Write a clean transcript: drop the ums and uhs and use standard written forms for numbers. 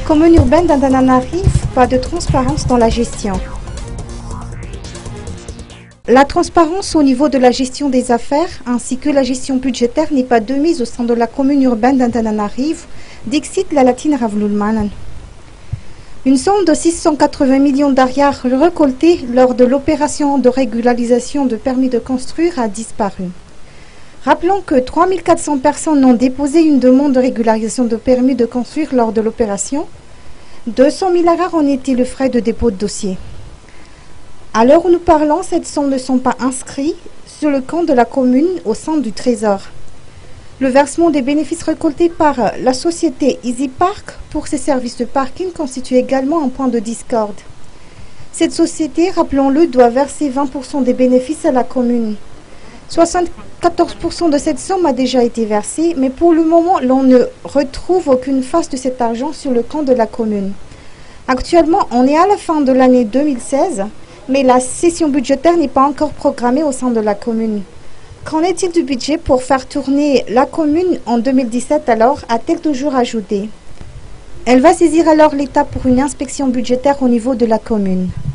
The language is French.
commune urbaine d'Antananarive, pas de transparence dans la gestion. La transparence au niveau de la gestion des affaires ainsi que la gestion budgétaire n'est pas de mise au sein de la commune urbaine d'Antananarive, dixit la latine Ravlulmanan. Une somme de 680 millions d'ariars récoltés lors de l'opération de régularisation de permis de construire a disparu. Rappelons que 3400 personnes ont déposé une demande de régularisation de permis de construire lors de l'opération. 200 000 ariars ont été le frais de dépôt de dossier. À l'heure où nous parlons, cette somme ne sont pas inscrites sur le compte de la commune au sein du Trésor. Le versement des bénéfices récoltés par la société Easy Park pour ses services de parking constitue également un point de discorde. Cette société, rappelons-le, doit verser 20% des bénéfices à la commune. 74% de cette somme a déjà été versée, mais pour le moment, l'on ne retrouve aucune trace de cet argent sur le compte de la commune. Actuellement, on est à la fin de l'année 2016, mais la session budgétaire n'est pas encore programmée au sein de la commune. Qu'en est-il du budget pour faire tourner la commune en 2017 alors, a-t-elle toujours ajouté? Elle va saisir alors l'État pour une inspection budgétaire au niveau de la commune.